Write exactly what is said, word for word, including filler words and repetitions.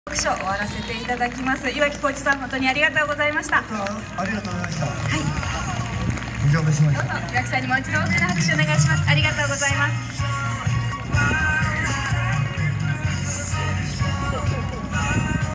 トークショー終わらせていただきます。岩城浩一さん、本当にありがとうございました。 ありがとうございました。はい。 以上でしました。 どうぞ岩城さんにもう一度大きな拍手お願いします。ありがとうございます。